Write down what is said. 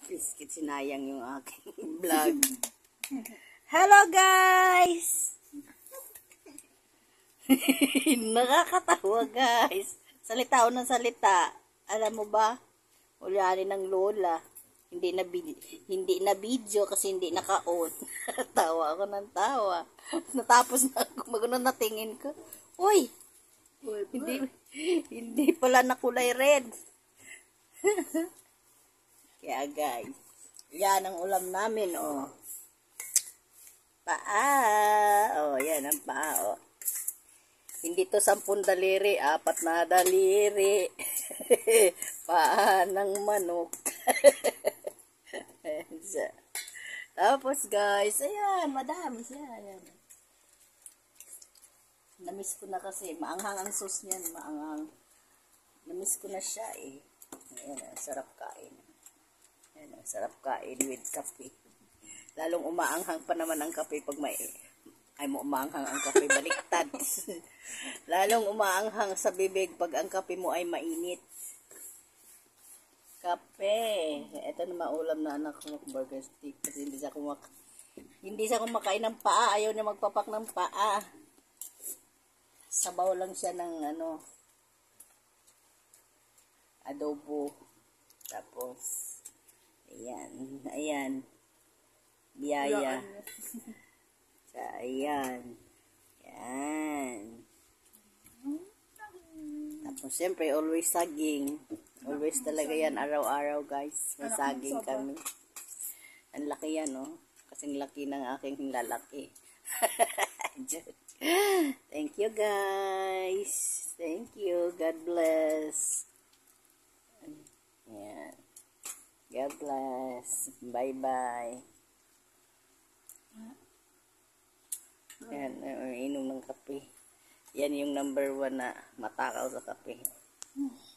Biscuit, sinayang yung aking vlog. Hello guys! Nakakatawa guys. Salita o ng salita. Alam mo ba? Ulianin ng lola. Hindi na video kasi hindi naka-on. Tawa ako ng tawa. Natapos na ako. Magano na tingin ko. Uy! Hindi pala na kulay red. Kaya guys, yan ang ulam namin, oh. Paa. Oh, yan ang paa, oh. Hindi to 10 daliri, 4 na daliri. Paa ng manok. Tapos guys, ayan, madami siya. Ayan. Namiss ko na kasi, maanghang ang sauce niyan, maanghang. Namiss ko na siya eh. Ayan, sarap kain. Ayan, sarap kain with kape. Lalong umaanghang pa naman ang kape pag umaanghang ang kape, baliktad. Lalong umaanghang sa bibig pag ang kape mo ay mainit. Kape. Ito na maulam na anak ko, burger stick. Kasi hindi siya kumakain ng paa. Ayaw niya magpapak ng paa. Sabaw lang siya ng adobo. Tapos, ayan. Biyaya. Ayan. Yan. Tapos, siyempre, always saging. Always talaga yan, araw-araw, guys. May saging kami. Ang laki yan, oh. Kasing laki ng aking lalaki. Thank you, guys. Thank you. God bless. Yan. God bless. Bye-bye. Yan, inom ng kape. Yan yung number 1 na matakaw sa kape.